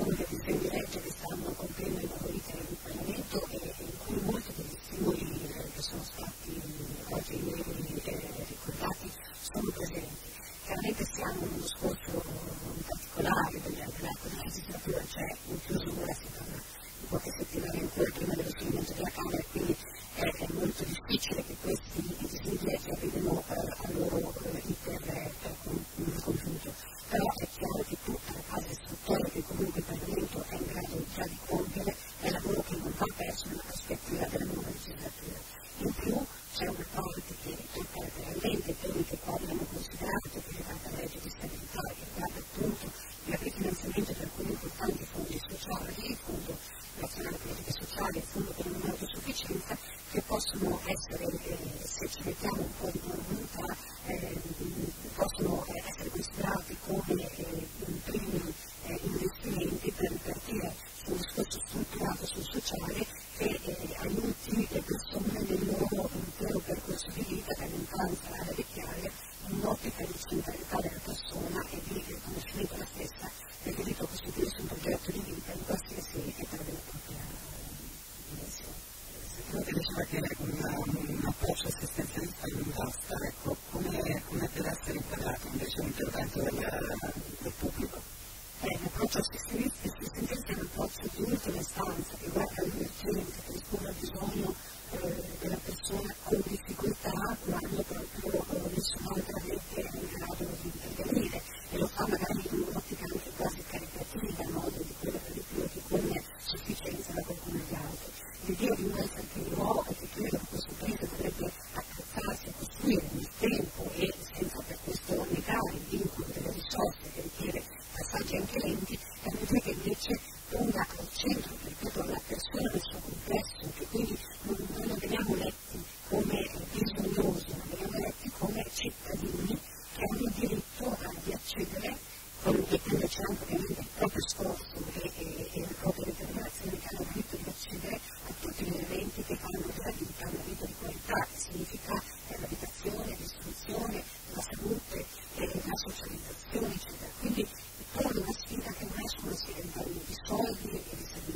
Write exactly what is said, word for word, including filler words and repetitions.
discussione del disegno di legge che stanno compiendo i lavori in Parlamento e in cui molti degli stimoli che sono stati oggi e ieri ricordati sono presenti. Chiaramente siamo in uno scorcio particolare dell'arco della legislatura, c'è in chiusura, si parla di poche settimane ancora prima dello scioglimento della Camera, quindi è, è molto difficile che questi disegni di legge arrivino a loro iter congiunto. Però è chiaro che tutta la fase istruttoria che comunque il Parlamento è in grado già di compiere è lavoro che non va perso nella prospettiva della nuova legislatura. In più c'è una parte che tocca letteralmente temi che qua abbiamo considerato, che riguarda la legge di stabilità, che riguarda appunto il rifinanziamento di alcuni importanti fondi sociali, il Fondo Nazionale Politiche Sociali e il Fondo per la non autosufficienza, che possono essere, eh, se ci mettiamo un po' di buona volontà, eh, possono essere considerati come eh, primi eh, investimenti per ripartire su un discorso strutturato sul sociale che eh, aiuti le persone nel loro intero percorso di vita, dall'infanzia alla vecchiaia, in un'ottica di centralità della persona e di riconoscimento alla stessa del diritto a costituirsi un progetto di vita in qualsiasi età della propria dimensione. Sicuramente diceva che un, un approccio assistenzialista non basta, ecco, come, come deve essere inquadrato invece l'intervento del, del pubblico? Eh, l'approccio assistenzialista è un approccio di ultima istanza che guarda all'emergenza, che risponde al bisogno eh, della persona con difficoltà quando proprio eh, nessun'altra rete è in grado di intervenire, e lo fa magari in un'ottica anche quasi caritativa, no? Di quello per di più che con sufficienza da qualcuno agli altri. L'idea di un welfare che io ho è che credo che questo paese dovrebbe attrezzarsi a costruire nel tempo e senza per questo negare il vincolo delle risorse che richiede passaggi anche lenti, è un'idea che invece ponga al centro, ripeto, la persona nel suo complesso, che quindi non, non veniamo letti come bisognosi, ma veniamo letti come cittadini che hanno il diritto a, di accedere, con dipendenza anche ovviamente il proprio sforzo e, e, e la propria determinazione, che hanno il diritto di accedere a tutti gli elementi che fanno della vita una vita di qualità, che significa eh, l'abitazione, l'istruzione, la salute, eh, la socializzazione, eccetera. Quindi pone una sfida che non è solo una sfida in termini di soldi e di servizi